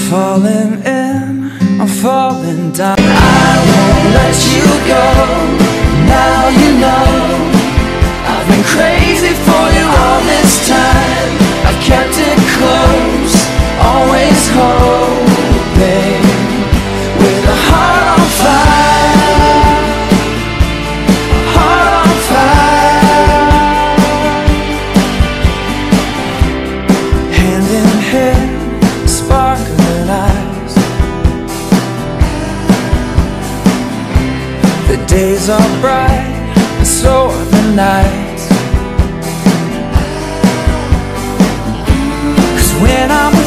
falling in, I'm falling down. I won't let you go. Now you know I've been crazy for you all this time. I've kept it close, always hoping, with a heart on fire, a heart on fire. Hand in hand, sparkling eyes. The days are bright, and so are the nights. 'Cause when I'm